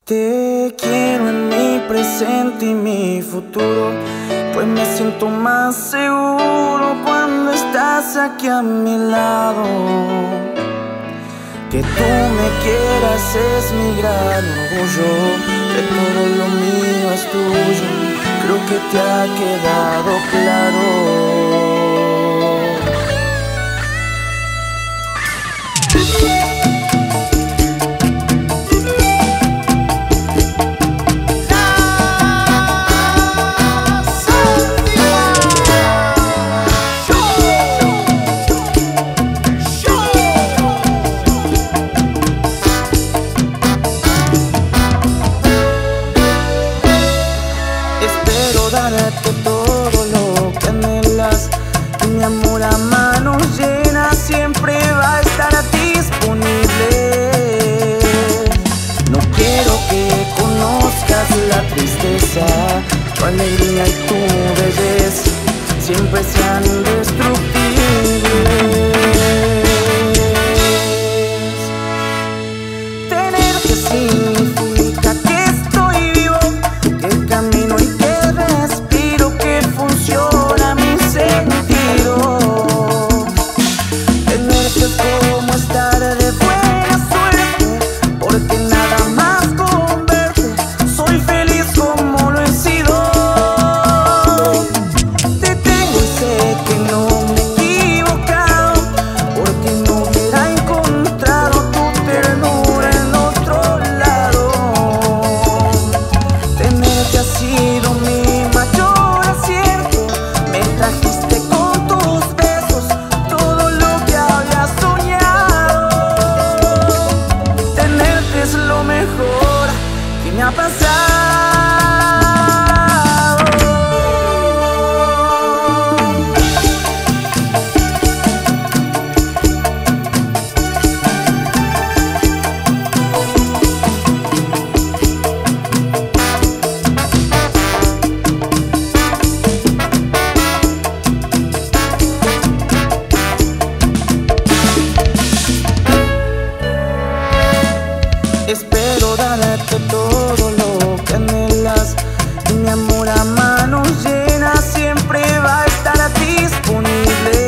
Te quiero en mi presente y mi futuro, pues me siento más seguro cuando estás aquí a mi lado. Que tú me quieras es mi gran orgullo, que todo lo mío es tuyo, creo que te ha quedado claro. Espero darte todo lo que anhelas, y mi amor a manos llenas siempre va a estar disponible. No quiero que conozcas la tristeza, tu alegría y tu belleza siempre sean indestructibles. Tenerte significa que estoy vivo, que camino y que respiro, que funciona mi sentido. Tenerte es como estar de buena suerte, porque nada más con verte soy feliz como lo he sido. Te tengo y sé que no me he equivocado, porque no hubiera encontrado tu ternura en otro lado. Tenerte ha sido mi mayor acierto, me trajiste con tus besos todo lo que había soñado. Tenerte es lo mejor que me ha pasado. Espero darte todo lo que anhelas, y mi amor a manos llenas siempre va a estar disponible.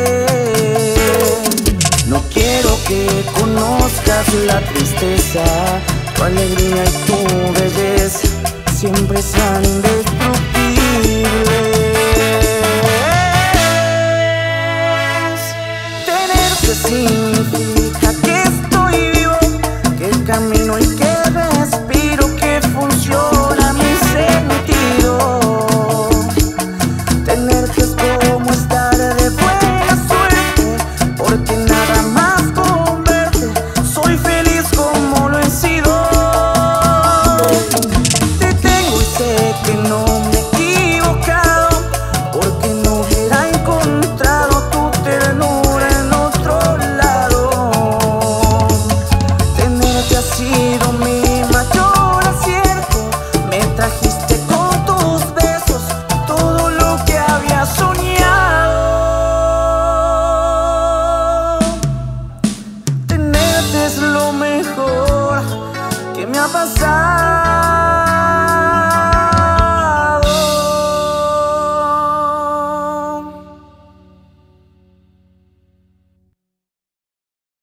No quiero que conozcas la tristeza, tu alegría y tu belleza siempre sean indestructibles. Tenerte significa que estoy vivo, que camino y que respiro, que funciona mi sentido. Tenerte es como estar de buena suerte, porque nada más con verte soy feliz como lo he sido. Te tengo y sé que no me he equivocado, porque no hubiera encontrado tu ternura en otro lado. Tenerte ha sido mi mayor acierto, me trajiste con tus besos todo lo que había soñado. Tenerte es lo mejor que me ha pasado.